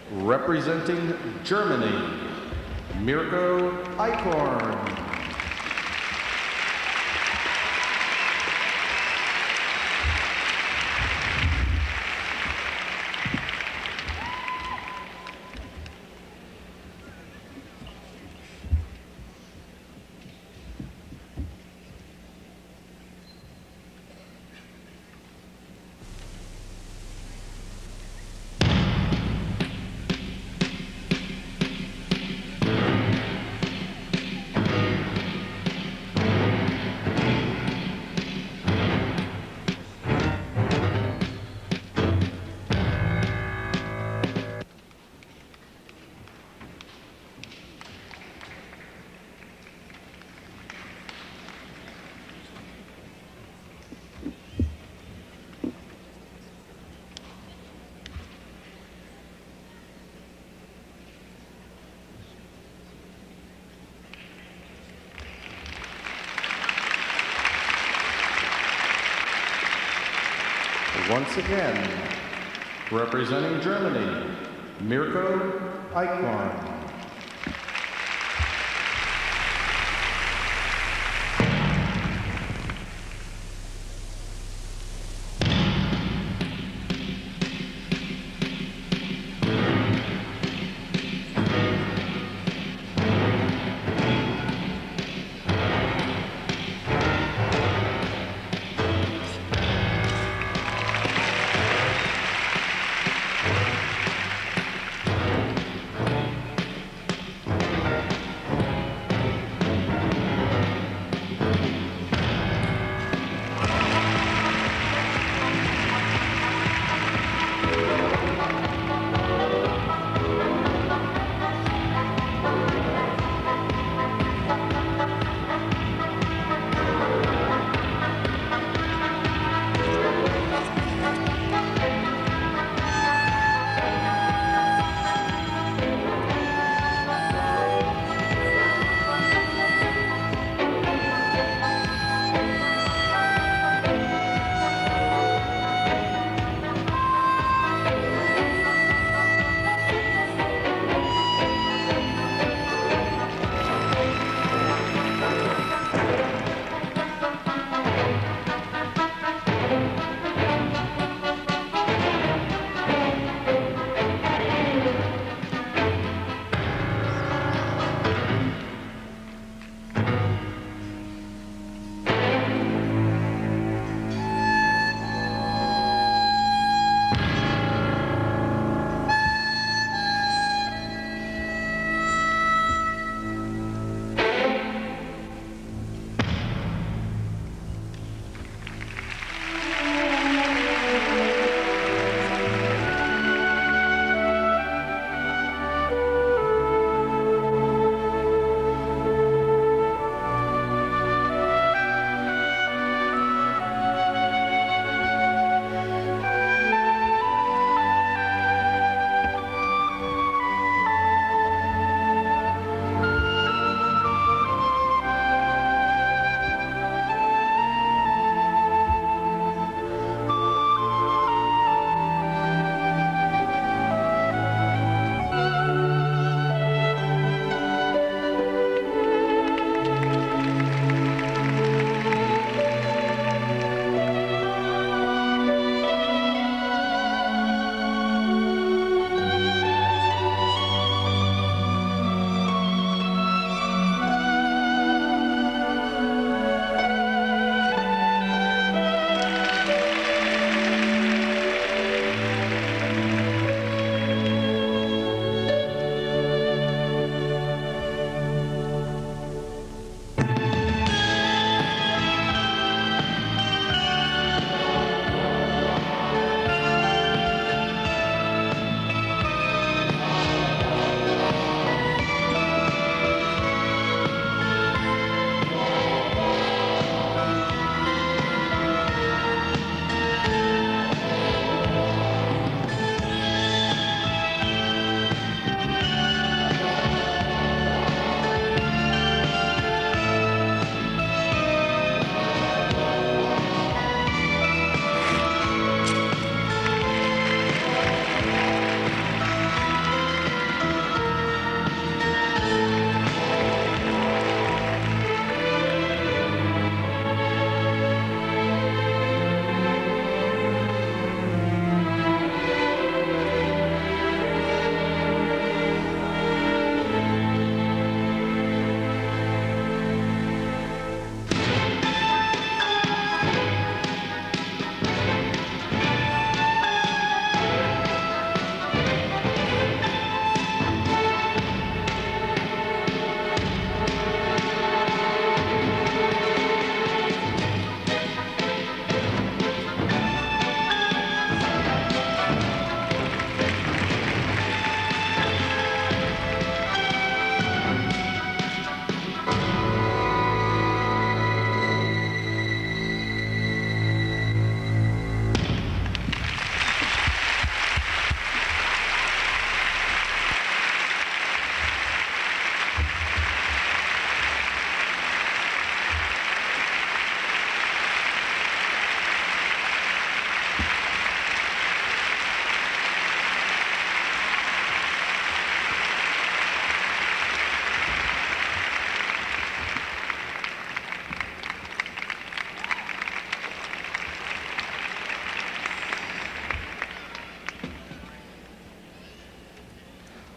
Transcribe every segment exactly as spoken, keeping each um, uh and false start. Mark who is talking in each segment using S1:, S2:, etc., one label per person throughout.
S1: Representing Germany, Mirko Eichhorn. Once again, representing Germany, Mirko Eichhorn.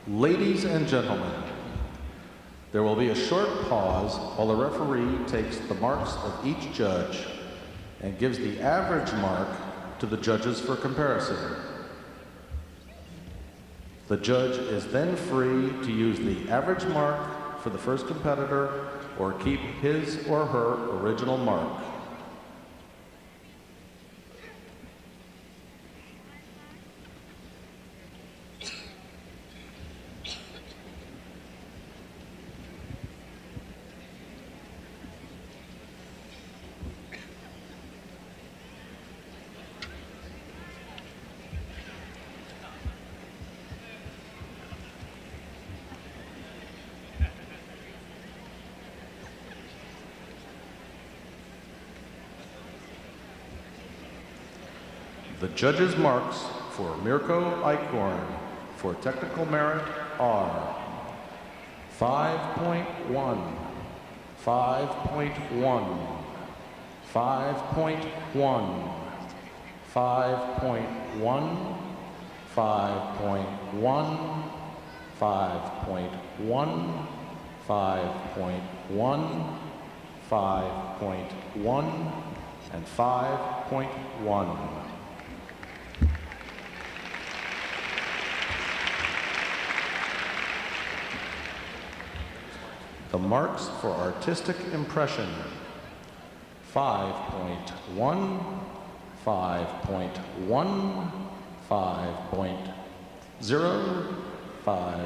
S1: Ladies and gentlemen, there will be a short pause while the referee takes the marks of each judge and gives the average mark to the judges for comparison. The judge is then free to use the average mark for the first competitor or keep his or her original mark. The judges' marks for Mirko Eichhorn for technical merit are five point one, five point one, five point one, five point one, five point one, five point one, five point one, five point one, and five point one. The marks for artistic impression: five point one, five point one, five point zero, five